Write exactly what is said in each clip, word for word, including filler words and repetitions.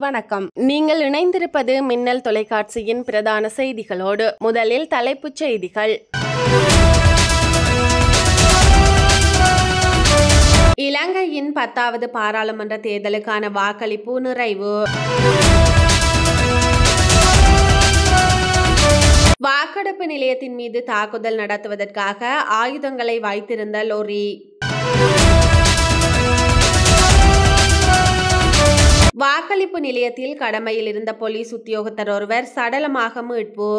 வணக்கம். நீங்கள் இணைந்திருப்பது மின்னல் தொலைக்காட்சியின் பிரதான செய்திகளோடு. முதலில் தலைப்புச் செய்திகள். இலங்கையின் பத்தாவது பாராளுமன்ற தேர்தலுக்கான வாக்களிப்பு நிறைவு. வாக்கெடுப்பு நிலையத்தின் மீது தாக்குதல் நடத்துவதற்காக ஆயுதங்களை வைத்திருந்த லொரி. வாக்களிப்பு நிலையத்தில் கடமையில் இருந்த போலீஸ் உத்தியோகத்தர் ஒருவர் சடலமாக மீட்பு.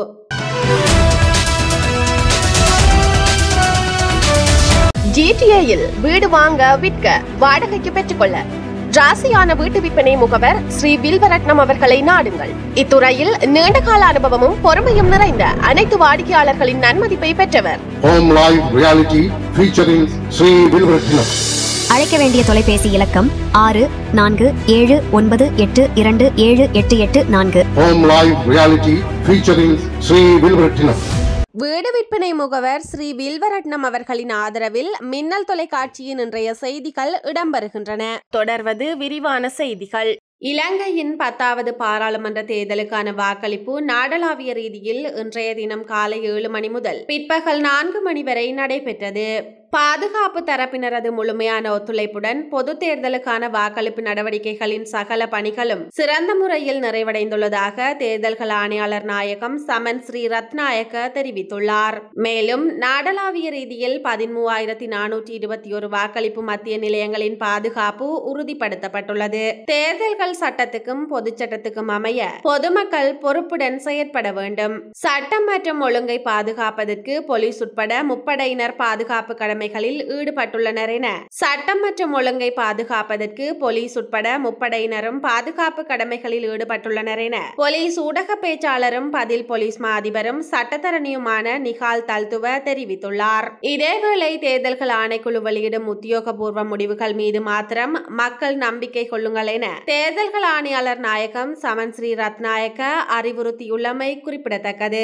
ஜிடிஏயில் வீடு வாங்க விற்க வாடகைக்கு பெற்றுக்கொள்ள ராசியான வீட்டு விற்பனை முகவர் ஸ்ரீ வில்வரட்னம் அவர்களை நாடுங்கள். இத்துறையில் நீண்டகால அனுபவமும் பொறுமையும் நிறைந்த அனைத்து வாடிக்கையாளர்களின் நன்மதிப்பை பெற்றவர். Home live reality featuring Sri Vilvaratnam. அழைக்க வேண்டிய தொலைபேசி இலக்கம் ஆறு நான்கு ஏழு ஒன்பது எட்டு இரண்டு ஏழு எட்டு எட்டு நான்கு. Home live reality featuring Sri Vilvaratnam. வீடு விற்பனை முகவர் ஸ்ரீ வில்வரட்னம் அவர்களின் ஆதரவில் மின்னல் தொலைக்காட்சியின் இன்றைய செய்திகள் இடம்பெறுகின்றன. தொடர்வது விரிவான செய்திகள். இலங்கையின் பத்தாவது பாராளுமன்ற தேர்தலுக்கான வாக்களிப்பு நாடளாவிய ரீதியில் இன்றைய தினம் காலை ஏழு மணி முதல் பிற்பகல் நான்கு மணி வரை நடைபெற்றது. பாதுகாப்பு தரப்பினரது முழுமையான ஒத்துழைப்புடன் பொது தேர்தலுக்கான வாக்களிப்பு நடவடிக்கைகளின் சகல பணிகளும் சிறந்த முறையில் நிறைவடைந்துள்ளதாக தேர்தல்கள் ஆணையாளர் நாயகம் சமன் ஸ்ரீ ரத்நாயக்க தெரிவித்துள்ளார். மேலும் நாடளாவிய ரீதியில் பதிமூவாயிரத்தி நானூற்றி இருபத்தி ஒரு வாக்களிப்பு மத்திய நிலையங்களின் பாதுகாப்பு உறுதிப்படுத்தப்பட்டுள்ளது. தேர்தல்கள் சட்டத்துக்கும் பொது சட்டத்துக்கும் அமைய பொதுமக்கள் பொறுப்புடன் செயற்பட வேண்டும். சட்டம் மற்றும் ஒழுங்கை பாதுகாப்பதற்கு போலீஸ் உட்பட முப்படையினர் பாதுகாப்பு கடமைகளில் ஈடுபட்டுள்ளனர் என சட்டம் மற்றும் ஒழுங்கை பாதுகாப்பதற்கு போலீஸ் உட்பட முப்படையினரும் பாதுகாப்பு கடமைகளில் ஈடுபட்டுள்ளனர் என போலீஸ் ஊடக பேச்சாளரும் பதில் போலீஸ் மா அதிபரும் சட்டத்தரணியுமான நிகால் தல்துவ தெரிவித்துள்ளார். இதேவேளை தேர்தல்கள் ஆணைக்குழு வெளியிடும் உத்தியோகபூர்வ முடிவுகள் மீது மாத்திரம் மக்கள் நம்பிக்கை கொள்ளுங்கள் என தேர்தல்கள் ஆணையாளர் நாயகம் சமன் ஸ்ரீ ரத்நாயக்க அறிவுறுத்தியுள்ளமை குறிப்பிடத்தக்கது.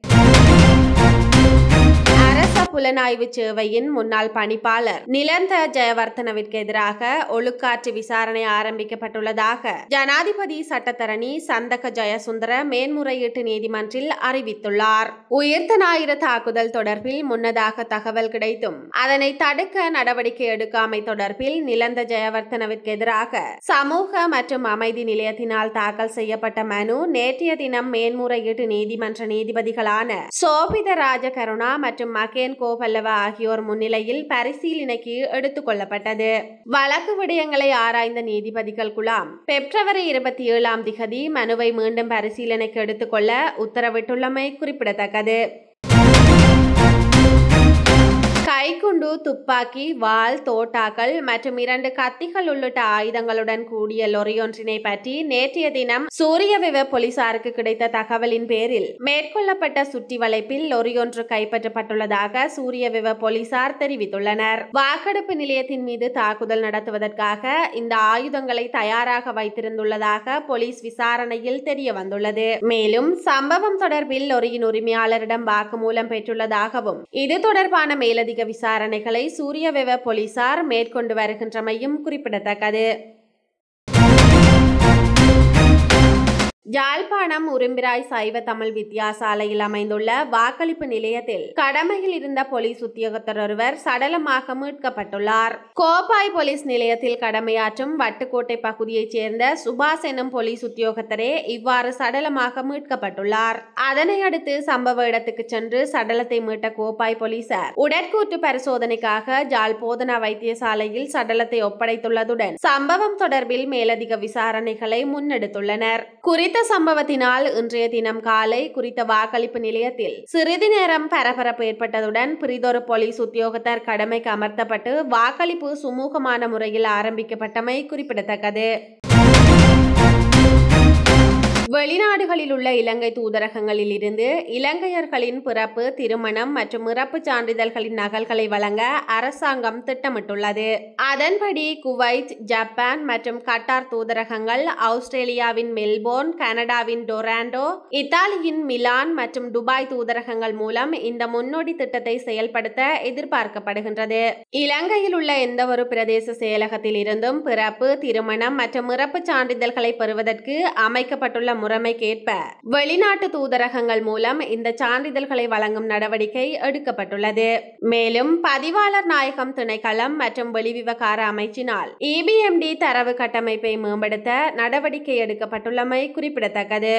அரச புலனாய்வு சேவையின் முன்னாள் பணிப்பாளர் நிலந்த ஜெயவர்தனவிற்கு எதிராக ஒழுக்காற்று விசாரணை ஆரம்பிக்கப்பட்டுள்ளதாக ஜனாதிபதி சட்டத்தரணி சந்தக ஜெயசுந்தர மேன்முறையீட்டு நீதிமன்றில் அறிவித்துள்ளார். உயிர்த்த ஞாயிறு தாக்குதல் தொடர்பில் முன்னதாக தகவல் கிடைத்தும் அதனை தடுக்க நடவடிக்கை எடுக்காமை தொடர்பில் நிலந்த ஜெயவர்தனவிற்கு எதிராக சமூக மற்றும் அமைதி நிலையத்தினால் தாக்கல் செய்யப்பட்ட மனு நேற்றைய தினம் மேன்முறையீட்டு நீதிமன்ற நீதிபதிகளான சோபித ராஜகருணா மற்றும் மகேன் கோபல்லவ ஆகியோர் முன்னிலையில் பரிசீலனைக்கு எடுத்துக் கொள்ளப்பட்டது. வழக்கு விடயங்களை ஆராய்ந்த நீதிபதிகள் குழாம் பிப்ரவரி இருபத்தி ஏழாம் திகதி மனுவை மீண்டும் பரிசீலனைக்கு எடுத்துக்கொள்ள உத்தரவிட்டுள்ளமை குறிப்பிடத்தக்கது. கைக்குண்டு, துப்பாக்கி, வாள், தோட்டாக்கள் மற்றும் இரண்டு கத்திகள் உள்ளிட்ட ஆயுதங்களுடன் கூடிய லொரியொன்றினை பற்றி நேற்றைய தினம் சூரியவிவ போலீசாருக்கு கிடைத்த தகவலின் பேரில் மேற்கொள்ளப்பட்ட சுற்றி வளைப்பில் லொரியொன்று கைப்பற்றப்பட்டுள்ளதாக சூரியவிவ போலீசார் தெரிவித்துள்ளனர். வாக்கெடுப்பு நிலையத்தின் மீது தாக்குதல் நடத்துவதற்காக இந்த ஆயுதங்களை தயாராக வைத்திருந்துள்ளதாக போலீஸ் விசாரணையில் தெரிய வந்துள்ளது. மேலும் சம்பவம் தொடர்பில் லொரியின் உரிமையாளரிடம் வாக்குமூலம் பெற்றுள்ளதாகவும் இது தொடர்பான மேலதிக விசாரணைகளை சூரியவிவ போலீசார் மேற்கொண்டு வருகின்றமையும் குறிப்பிடத்தக்கது. யாழ்ப்பாணம் உரும்பிராய் சைவ தமிழ் வித்தியாசாலையில் அமைந்துள்ள வாக்களிப்பு நிலையத்தில் கடமையில் இருந்த போலீஸ் உத்தியோகத்தர் ஒருவர் சடலமாக மீட்கப்பட்டுள்ளார். கோப்பாய் போலீஸ் நிலையத்தில் கடமையாற்றும் வட்டுக்கோட்டை பகுதியைச் சேர்ந்த சுபாஷ் எனும் போலீஸ் உத்தியோகத்தரே இவ்வாறு சடலமாக மீட்கப்பட்டுள்ளார். அதனை அடுத்து சம்பவ இடத்துக்கு சென்று சடலத்தை மீட்ட கோப்பாய் போலீசார் உடற்கூற்று பரிசோதனைக்காக ஜாழ் போதனா வைத்தியசாலையில் சடலத்தை ஒப்படைத்துள்ளதுடன் சம்பவம் தொடர்பில் மேலதிக விசாரணைகளை முன்னெடுத்துள்ளனர். குறித்த சம்பவத்தினால் இன்றைய தினம் காலை குறித்த வாக்களிப்பு நிலையத்தில் சிறிது நேரம் பரபரப்பு ஏற்பட்டதுடன் பிரிதொரு போலீஸ் உத்தியோகத்தர் கடமைக்கு அமர்த்தப்பட்டு வாக்களிப்பு சுமூகமான முறையில் ஆரம்பிக்கப்பட்டமை குறிப்பிடத்தக்கது. வெளிநாடுகளில் உள்ள இலங்கை தூதரகங்களில் இருந்து இலங்கையர்களின் பிறப்பு, திருமணம் மற்றும் இறப்பு சான்றிதழ்களின் நகல்களை வழங்க அரசாங்கம் திட்டமிட்டுள்ளது. அதன்படி குவைத், ஜப்பான் மற்றும் கட்டார் தூதரகங்கள், ஆஸ்திரேலியாவின் மெல்போர்ன், கனடாவின் டொராண்டோ, இத்தாலியின் மிலான் மற்றும் துபாய் தூதரகங்கள் மூலம் இந்த முன்னோடி திட்டத்தை செயல்படுத்த எதிர்பார்க்கப்படுகின்றது. இலங்கையில் உள்ள எந்த ஒரு பிரதேச செயலகத்தில் இருந்தும் பிறப்பு, திருமணம் மற்றும் இறப்பு சான்றிதழ்களை பெறுவதற்கு அமைக்கப்பட்டுள்ள முறைமைக்கேற்ப வெளிநாட்டு தூதரகங்கள் மூலம் இந்த சான்றிதழ்களை வழங்கும் நடவடிக்கை எடுக்கப்பட்டுள்ளது. மேலும் பதிவாளர் நாயகம் திணைக்களம் மற்றும் வெளிவிவகார அமைச்சினால் இ பி எம் டி தரவு கட்டமைப்பை மேம்படுத்த நடவடிக்கை எடுக்கப்பட்டுள்ளமை குறிப்பிடத்தக்கது.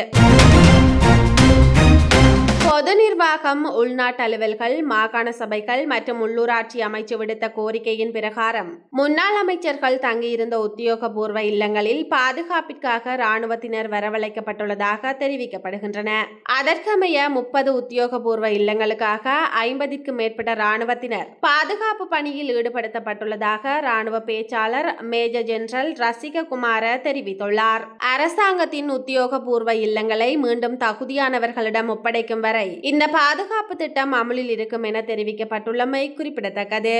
பொது நிர்வாகம், உள்நாட்டு அலுவல்கள், மாகாண சபைகள் மற்றும் உள்ளூராட்சி அமைச்சு விடுத்த கோரிக்கையின் பிரகாரம் முன்னாள் அமைச்சர்கள் தங்கியிருந்த உத்தியோகபூர்வ இல்லங்களில் பாதுகாப்பிற்காக ராணுவத்தினர் வரவழைக்கப்பட்டுள்ளதாக தெரிவிக்கப்படுகின்றன. அதற்கமைய முப்பது உத்தியோகபூர்வ இல்லங்களுக்காக ஐம்பதுக்கும் மேற்பட்ட ராணுவத்தினர் பாதுகாப்பு பணியில் ஈடுபடுத்தப்பட்டுள்ளதாக ராணுவ பேச்சாளர் மேஜர் ஜெனரல் ரசிக குமார தெரிவித்துள்ளார். அரசாங்கத்தின் உத்தியோகபூர்வ இல்லங்களை மீண்டும் தகுதியானவர்களிடம் ஒப்படைக்கும் வரை இந்த பாதுகாப்பு திட்டம் அமலில் இருக்கும் என தெரிவிக்கப்பட்டுள்ளமை குறிப்பிடத்தக்கது.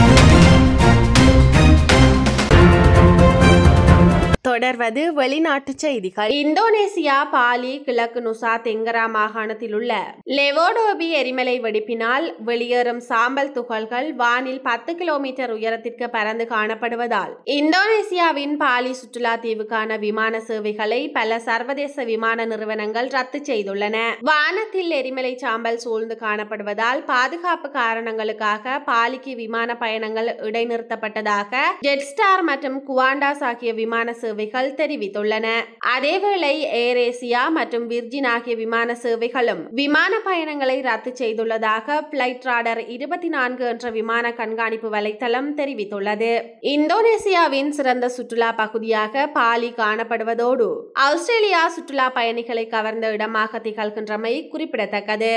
தொடர்வது வெளிநாட்டு செய்திகள். இந்தோனேசியா பாலி கிழக்கு நுசா தெங்கரா மாகாணத்தில் உள்ள லெவோடோபி எரிமலை வெடிப்பினால் வெளியேறும் சாம்பல் துகள்கள் வானில் பத்து கிலோமீட்டர் உயரத்திற்கு பறந்து காணப்படுவதால் இந்தோனேசியாவின் பாலி சுற்றுலா தீவுக்கான விமான சேவைகளை பல சர்வதேச விமான நிறுவனங்கள் ரத்து செய்துள்ளன. வானத்தில் எரிமலை சாம்பல் சூழ்ந்து காணப்படுவதால் பாதுகாப்பு காரணங்களுக்காக பாலிக்கு விமான பயணங்கள் இடைநிறுத்தப்பட்டதாக ஜெட்ஸ்டார் மற்றும் குவாண்டாஸ் ஆகிய விமான சேவைகள் தெரிவித்துள்ளன. அதேவேளை ஏர் ஏசியா மற்றும் விர்ஜின் ஆகிய விமான சேவைகளும் விமான பயணங்களை ரத்து செய்துள்ளதாக பிளைட் ராடர் இருபத்தி நான்கு என்ற விமான கண்காணிப்பு வலைத்தளம் தெரிவித்துள்ளது. இந்தோனேசியாவின் சிறந்த சுற்றுலா பகுதியாக பாலி காணப்படுவதோடு ஆஸ்திரேலியா சுற்றுலா பயணிகளை கவர்ந்த இடமாக திகழ்கின்றமை குறிப்பிடத்தக்கது.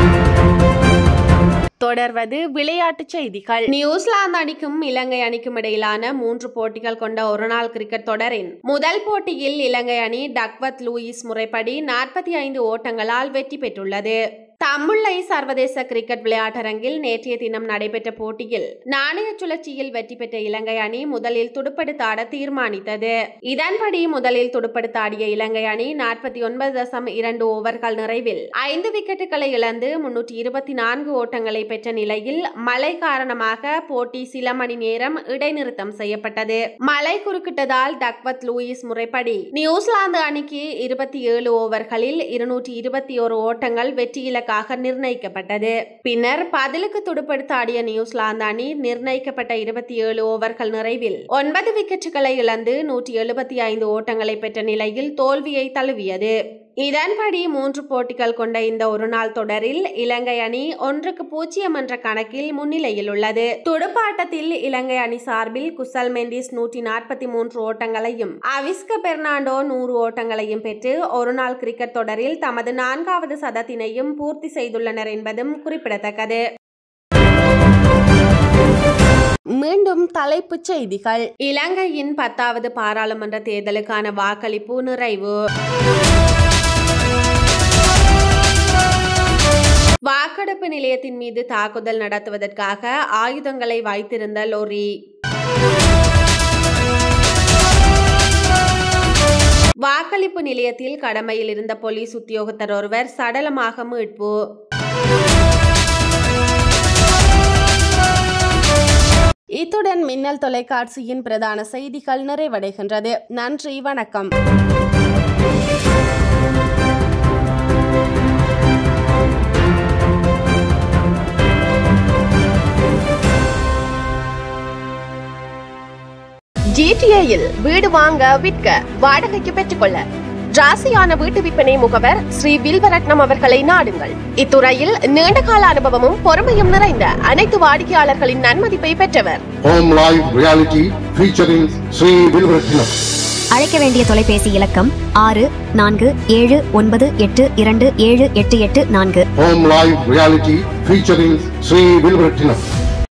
தொடர்வது விளையாட்டுச் செய்திகள். நியூசிலாந்து அணிக்கும் இலங்கை அணிக்கும் இடையிலான மூன்று போட்டிகள் கொண்ட ஒருநாள் கிரிக்கெட் தொடரின் முதல் போட்டியில் இலங்கை அணி டக்வர்த் லூயிஸ் முறைப்படி நாற்பத்தி ஐந்து ஓட்டங்களால் வெற்றி பெற்றுள்ளது. தம்புள்ளை சர்வதேச கிரிக்கெட் விளையாட்டரங்கில் நேற்றைய தினம் நடைபெற்ற போட்டியில் நாணய சுழற்சியில் வெற்றி பெற்ற இலங்கை அணி முதலில் துடுப்படுத்தாட தீர்மானித்தது. இதன்படி முதலில் துடுப்படுத்தாடிய இலங்கை அணி நாற்பத்தி ஒன்பது தசம் இரண்டு ஓவர்கள் நிறைவில் ஐந்து விக்கெட்டுகளை இழந்து முன்னூற்றி இருபத்தி நான்கு ஓட்டங்களை பெற்ற நிலையில் மழை காரணமாக போட்டி சில மணி நேரம் இடைநிறுத்தம் செய்யப்பட்டது. மழை குறுக்கிட்டதால் டக்வர்த் லூயிஸ் முறைப்படி நியூசிலாந்து அணிக்கு இருபத்தி ஏழு ஓவர்களில் இருநூற்றி இருபத்தி ஒரு ஓட்டங்கள் வெற்றி இலக்காக நிர்ணயிக்கப்பட்டது. பின்னர் பதிலுக்கு துடுப்படுத்தாடிய நியூசிலாந்து அணி நிர்ணயிக்கப்பட்ட இருபத்தி ஏழு ஓவர்கள் நிறைவில் ஒன்பது விக்கெட்டுகளை இழந்து நூற்றி எழுபத்தி ஐந்து ஓட்டங்களை பெற்ற நிலையில் தோல்வியை தழுவியது. இதன்படி மூன்று போட்டிகள் கொண்ட இந்த ஒருநாள் தொடரில் இலங்கை அணி ஒன்றுக்கு பூஜ்ஜியம் என்ற கணக்கில் முன்னிலையில் உள்ளது. துடுப்பாட்டத்தில் இலங்கை அணி சார்பில் குசல் மெண்டிஸ் நூற்றி நாற்பத்தி மூன்று ஓட்டங்களையும் அவிஸ்க பெர்னாண்டோ நூறு ஓட்டங்களையும் பெற்று ஒருநாள் கிரிக்கெட் தொடரில் தமது நான்காவது சதத்தினையும் பூர்த்தி செய்துள்ளனர் என்பதும் குறிப்பிடத்தக்கது. மீண்டும் தலைப்புச் செய்திகள். இலங்கையின் பத்தாவது பாராளுமன்ற தேர்தலுக்கான வாக்களிப்பு நிறைவு. வாக்கெடுப்பு நிலையத்தின் மீது தாக்குதல் நடத்துவதற்காக ஆயுதங்களை வைத்திருந்த லொரி. வாக்களிப்பு நிலையத்தில் கடமையில் இருந்த போலீஸ் உத்தியோகத்தர் ஒருவர் சடலமாக மீட்பு. இத்துடன் மின்னல் தொலைக்காட்சியின் பிரதான செய்திகள் நிறைவடைகின்றது. நன்றி, வணக்கம். ஜிடிஏயில் வீடு வாங்க, விற்க, வாடகைக்கு பெற்றுக்கொள்ள ராசியான வீட்டு விற்பனை முகவர் ஸ்ரீ வில்வரட்னம் அவர்களை நாடுங்கள். இத்துறையில் நீண்டகால அனுபவமும் பொறுமையும் நிறைந்த அனைத்து வாடிக்கையாளர்களின் நன்மதிப்பை பெற்றவர். Home Live Reality featuring Sri Vilvaratnam. அழைக்க வேண்டிய தொலைபேசி இலக்கம் ஆறு நான்கு ஏழு ஒன்பது எட்டு இரண்டு ஏழு எட்டு எட்டு நான்கு. Home Live Reality featuring Sri Vilvaratnam.